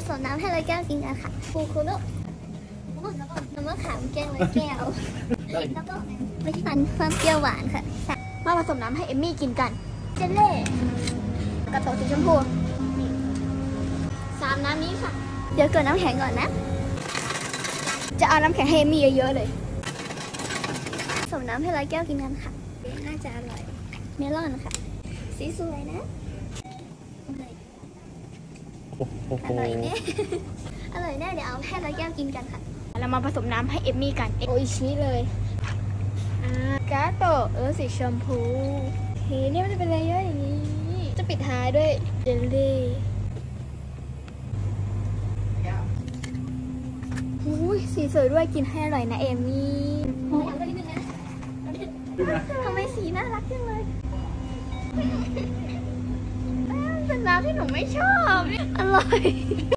สมน้ำให้ร้อยแก้วกินกันค่ะฟูคุโร่น้ำมะขามแก้วร้อยแก้วแล้วก็ไม่ทันความเปรี้ยวหวานค่ะมาผสมน้ำให้เอมมี่กินกันเจลเล่กระโตสีชมพู3น้ำนี้ค่ะเดี๋ยวเกิดน้ำแข็งก่อนนะจะเอาน้ำแข็งให้เอมมี่เยอะๆเลยผสมน้ำให้ร้อยแก้วกินกันค่ะน่าจะอร่อยเมลอนค่ะสีสวยนะอร่อยแน่อร่อยแน่เดี๋ยวเอาให้ร้อยแก้วกินกันค่ะเรามาผสมน้ำให้เอมมี่กันโออิชิเลยกาโตะสีชมพูเฮ้เนี่ยมันจะเป็นเลเยอร์อย่างนี้จะปิดท้ายด้วยเจลลี่สีสวยด้วยกินให้อร่อยนะเอมมี่ทำไมสีน่ารักจังเลยเป็นน้ำที่หนูไม่ชอบอร่อย